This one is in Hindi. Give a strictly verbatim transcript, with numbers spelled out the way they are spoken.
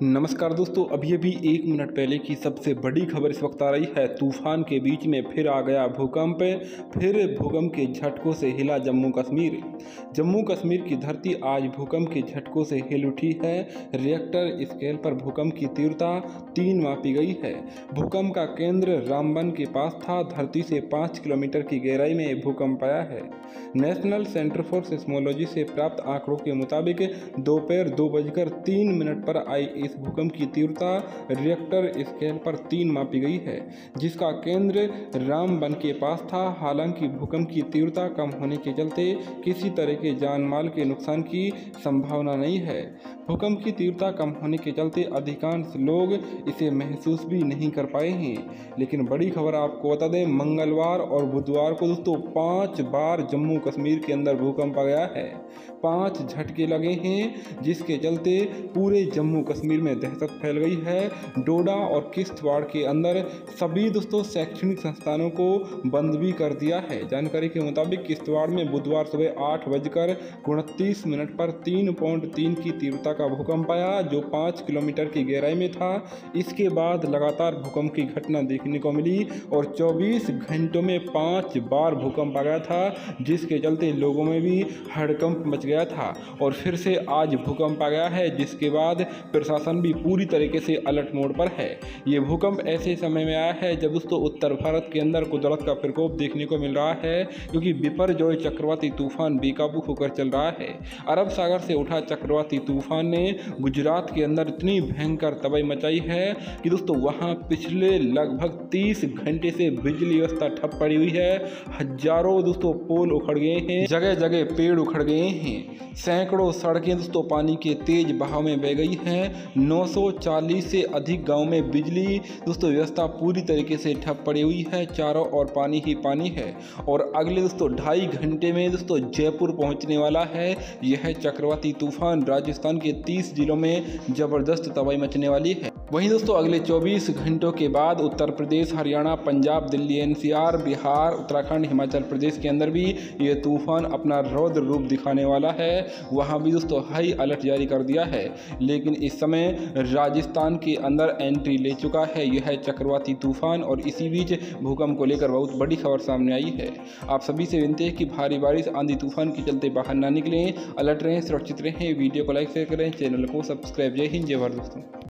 नमस्कार दोस्तों, अभी अभी एक मिनट पहले की सबसे बड़ी खबर इस वक्त आ रही है। तूफान के बीच में फिर आ गया भूकंप। फिर भूकंप के झटकों से हिला जम्मू कश्मीर। जम्मू कश्मीर की धरती आज भूकंप के झटकों से हिल उठी है। रिएक्टर स्केल पर भूकंप की तीव्रता तीन मापी गई है। भूकंप का केंद्र रामबन के पास था। धरती से पाँच किलोमीटर की गहराई में भूकंप आया है। नेशनल सेंटर फॉर सिस्मोलॉजी से प्राप्त आंकड़ों के मुताबिक दोपहर दो बजकर तीन मिनट पर आई इस भूकंप की तीव्रता रिएक्टर स्केल पर तीन मापी गई है, जिसका केंद्र रामबन के पास था। हालांकि भूकंप की तीव्रता कम होने के चलते किसी तरह के जान माल के नुकसान की संभावना नहीं है। भूकंप की तीव्रता कम होने के चलते अधिकांश लोग इसे महसूस भी नहीं कर पाए हैं। लेकिन बड़ी खबर आपको बता दें, मंगलवार और बुधवार को दोस्तों पांच बार जम्मू कश्मीर के अंदर भूकंप आ गया है। पांच झटके लगे हैं, जिसके चलते पूरे जम्मू कश्मीर में दहशत फैल गई है। डोडा और किश्तवाड़ के अंदर सभी दोस्तों शैक्षणिक संस्थानों को बंद भी कर दिया है। जानकारी के मुताबिक किश्तवाड़ में बुधवार सुबह आठ बजकर उनतीस मिनट पर तीन पॉइंट तीन की तीव्रता का भूकंप आया, जो पाँच किलोमीटर की गहराई में था। इसके बाद लगातार भूकंप की घटना देखने को मिली और चौबीस घंटों में पाँच बार भूकंप आ गया था, जिसके चलते लोगों में भी हड़कंप मच गया था। और फिर से आज भूकंप आ गया है, जिसके बाद प्रशासन भी पूरी तरीके से अलर्ट मोड पर है। ये भूकंप ऐसे समय में आया है जब दोस्तों उत्तर भारत के अंदर कुदरत का प्रकोप देखने को मिल रहा है, क्योंकि बिपरजॉय चक्रवाती तूफान बेकाबू होकर चल रहा है। अरब सागर से उठा चक्रवाती तूफान ने गुजरात के अंदर इतनी भयंकर तबाही मचाई है कि दोस्तों वहां पिछले लगभग तीस घंटे से बिजली व्यवस्था ठप पड़ी हुई है। हजारों दोस्तों पोल उखड़ गए हैं, जगह जगह पेड़ उखड़ गए हैं, सैकड़ों सड़कें दोस्तों पानी के तेज बहाव में बह गई हैं। नौ सौ चालीस से अधिक गांव में बिजली दोस्तों व्यवस्था पूरी तरीके से ठप पड़ी हुई है। चारों ओर पानी ही पानी है और अगले दोस्तों ढाई घंटे में दोस्तों जयपुर पहुंचने वाला है यह चक्रवाती तूफान। राजस्थान के तीस जिलों में जबरदस्त तबाही मचने वाली है। वहीं दोस्तों अगले चौबीस घंटों के बाद उत्तर प्रदेश, हरियाणा, पंजाब, दिल्ली, एनसीआर, बिहार, उत्तराखंड, हिमाचल प्रदेश के अंदर भी ये तूफान अपना रौद्र रूप दिखाने वाला है। वहां भी दोस्तों हाई अलर्ट जारी कर दिया है। लेकिन इस समय राजस्थान के अंदर एंट्री ले चुका है यह चक्रवाती तूफान और इसी बीच भूकंप को लेकर बहुत बड़ी खबर सामने आई है। आप सभी से विनती है कि भारी बारिश, आंधी तूफान के चलते बाहर ना निकलें, अलर्ट रहें, सुरक्षित रहें। वीडियो को लाइक शेयर करें, चैनल को सब्सक्राइब। जय हिंद, जय भारत दोस्तों।